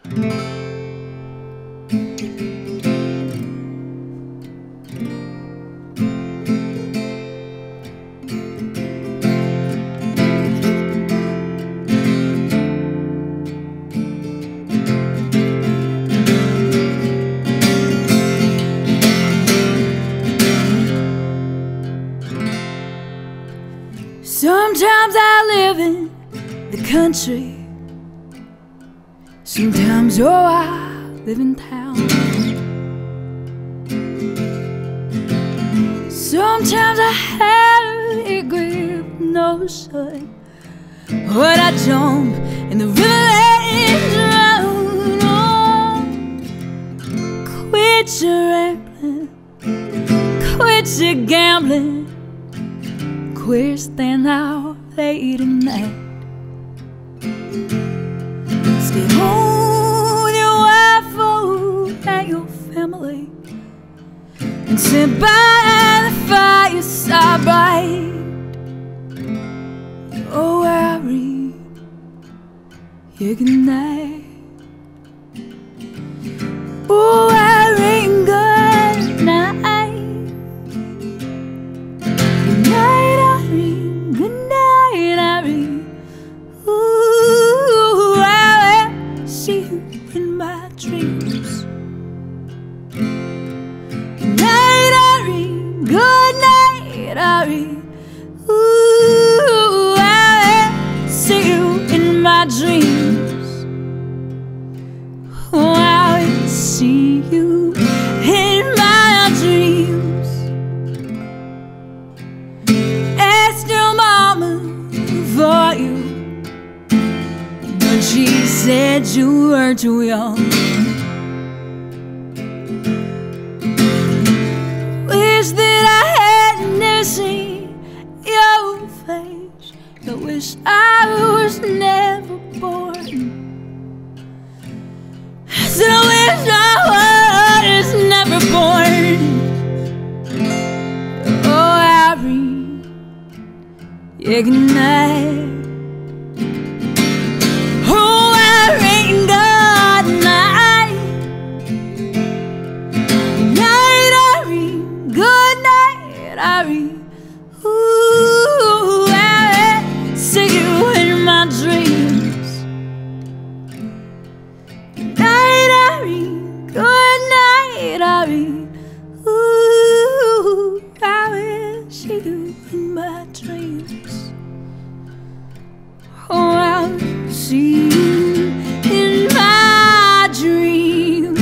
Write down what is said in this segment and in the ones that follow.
Sometimes I live in the country, sometimes, oh, I live in town. Sometimes I have a grip, no sun, but I jump in the river and drown. Oh, quit your rambling, quit your gambling, quit staying out late at night. Stay home with your wife, oh, and your family, and sit by the fireside bright. Oh, Harry, yeah, good night. Oh, Harry, good night. Good night, Harry. Good night, Harry. Ooh, I will see you in my dreams. Good night, Harry. Good night, Harry. Ooh, I will see you in my dreams. Oh, I will see you in my dreams. Ask your mama for you, but she said you were too young. Wish that I had never seen your face. I wish I was never born. I said I wish I was never born. Oh, Harry, yeah, good night. Oh, Harry, good night. Good night, Harry. Good night, Harry. Ooh, I see you in my dreams. Good night, Harry. Good night, Harry. Ooh, I will see you in my dreams. Oh, I'll see you in my dreams.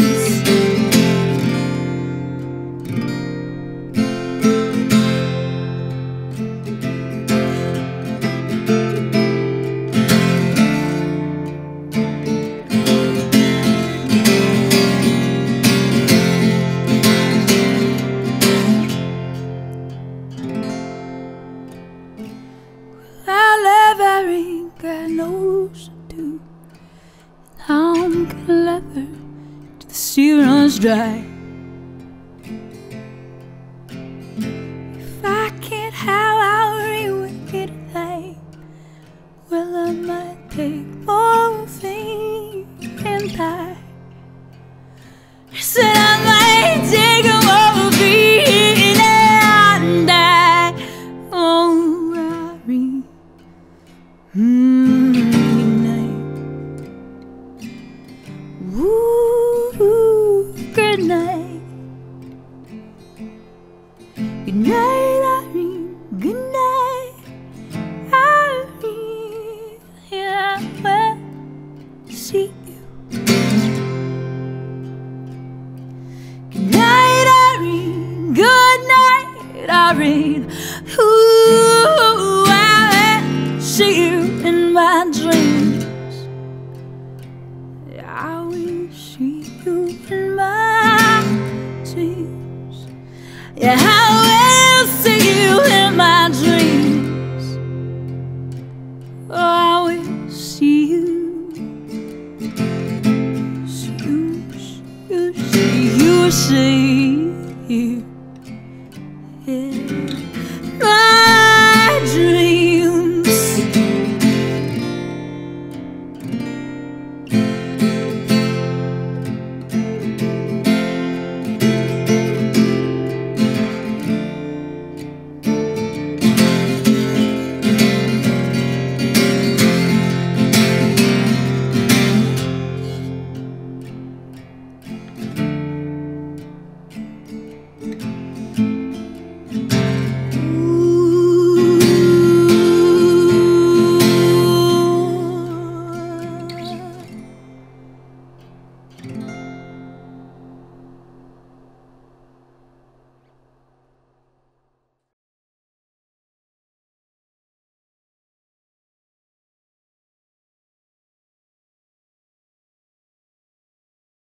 God knows I do. I'm gonna love her till the sea runs dry. If I can't have our wicked thing, well, I might take morphine and die. I said I might take morphine and die. Oh, Harry. Good night. Ooh, good night. Good night, Harry. Good night, Harry. Yeah, I will see you. Good night, Harry. Good night, Harry. Ooh, I will see you in my dreams. I will see you in my dreams. Yeah, I will see you in my dreams. Oh, I will see you. See you, see you, see you, see.